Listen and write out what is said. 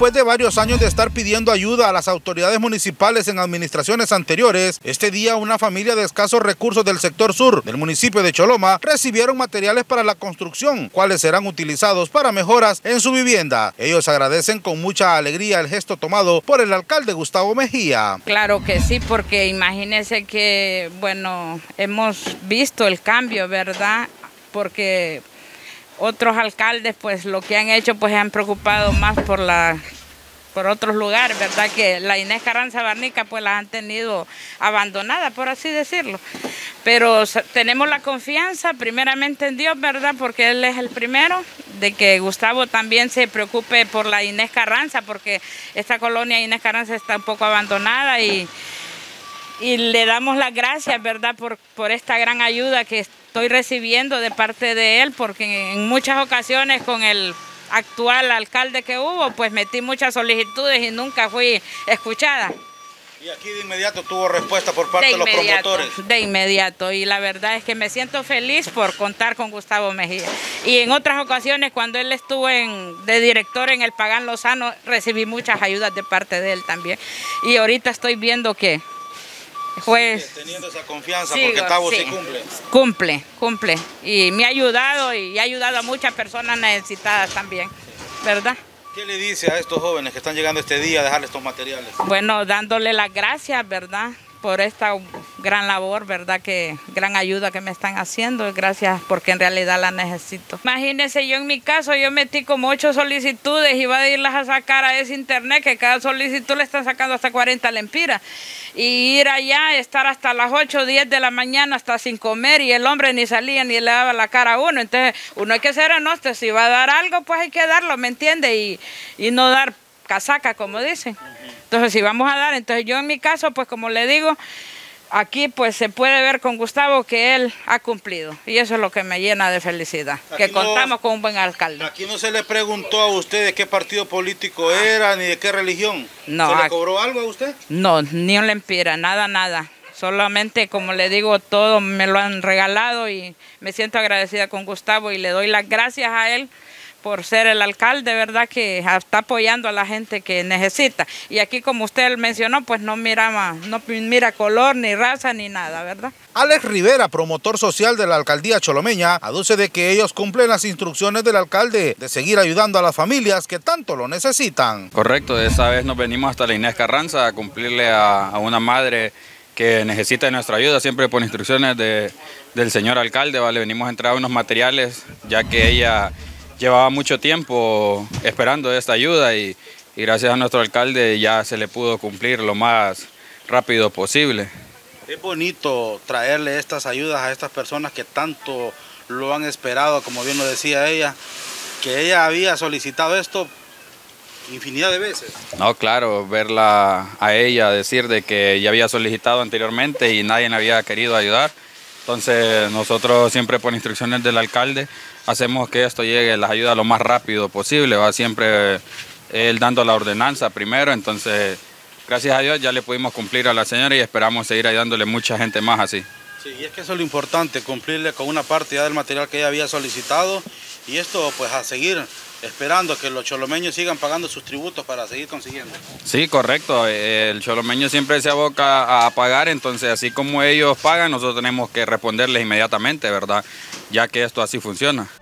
Después de varios años de estar pidiendo ayuda a las autoridades municipales en administraciones anteriores, este día una familia de escasos recursos del sector sur del municipio de Choloma recibieron materiales para la construcción, cuales serán utilizados para mejoras en su vivienda. Ellos agradecen con mucha alegría el gesto tomado por el alcalde Gustavo Mejía. Claro que sí, porque imagínense que, bueno, hemos visto el cambio, ¿verdad? Porque otros alcaldes, pues lo que han hecho, pues se han preocupado más por otros lugares, ¿verdad? Que la Inés Carranza Barnica, pues las han tenido abandonadas, por así decirlo. Pero tenemos la confianza, primeramente en Dios, ¿verdad? Porque Él es el primero, de que Gustavo también se preocupe por la Inés Carranza, porque esta colonia Inés Carranza está un poco abandonada y le damos las gracias, ¿verdad? Por esta gran ayuda que estoy recibiendo de parte de él, porque en muchas ocasiones con el actual alcalde que hubo, pues metí muchas solicitudes y nunca fui escuchada. Y aquí de inmediato tuvo respuesta por parte de los promotores. De inmediato, y la verdad es que me siento feliz por contar con Gustavo Mejía. Y en otras ocasiones, cuando él estuvo de director en el Pagán Lozano, recibí muchas ayudas de parte de él también. Y ahorita estoy viendo que pues teniendo esa confianza, porque Tavo sí cumple y me ha ayudado y ha ayudado a muchas personas necesitadas también, ¿verdad? ¿Qué le dice a estos jóvenes que están llegando este día a dejarle estos materiales? Bueno, dándole las gracias, ¿verdad? Por esta gran labor, ¿verdad? Que gran ayuda que me están haciendo. Gracias, porque en realidad la necesito. Imagínense, yo en mi caso, yo metí como 8 solicitudes y iba a irlas a sacar a ese internet, que cada solicitud le están sacando hasta 40 lempiras. Y ir allá, estar hasta las 8 o 10 de la mañana hasta sin comer, y el hombre ni salía ni le daba la cara a uno. Entonces, uno hay que ser honesto, si va a dar algo, pues hay que darlo, ¿me entiende? Y no dar casaca, como dicen. Entonces, si vamos a dar, entonces yo en mi caso, pues como le digo, aquí pues se puede ver con Gustavo que él ha cumplido. Y eso es lo que me llena de felicidad, que contamos con un buen alcalde. Aquí no se le preguntó a usted de qué partido político era, ni de qué religión. No. ¿Se le cobró algo a usted? No, ni un lempira, nada. Solamente, como le digo, todo me lo han regalado y me siento agradecida con Gustavo y le doy las gracias a él por ser el alcalde, ¿verdad? Que está apoyando a la gente que necesita. Y aquí, como usted mencionó, pues no mira color, ni raza, ni nada, ¿verdad? Alex Rivera, promotor social de la alcaldía cholomeña, aduce de que ellos cumplen las instrucciones del alcalde de seguir ayudando a las familias que tanto lo necesitan. Correcto, esa vez nos venimos hasta la Inés Carranza a cumplirle a una madre que necesita de nuestra ayuda, siempre por instrucciones del señor alcalde, ¿vale? Venimos a entregar unos materiales, ya que ella llevaba mucho tiempo esperando esta ayuda y gracias a nuestro alcalde ya se le pudo cumplir lo más rápido posible. Es bonito traerle estas ayudas a estas personas que tanto lo han esperado, como bien lo decía ella, que ella había solicitado esto infinidad de veces. No, claro, verla a ella decir de que ya había solicitado anteriormente y nadie le había querido ayudar. Entonces nosotros siempre por instrucciones del alcalde hacemos que esto llegue, las ayudas lo más rápido posible, va siempre él dando la ordenanza primero, entonces gracias a Dios ya le pudimos cumplir a la señora y esperamos seguir ayudándole mucha gente más así. Sí, y es que eso es lo importante, cumplirle con una parte ya del material que ella había solicitado y esto pues a seguir esperando que los cholomeños sigan pagando sus tributos para seguir consiguiendo. Sí, correcto. El cholomeño siempre se aboca a pagar, entonces así como ellos pagan, nosotros tenemos que responderles inmediatamente, ¿verdad? Ya que esto así funciona.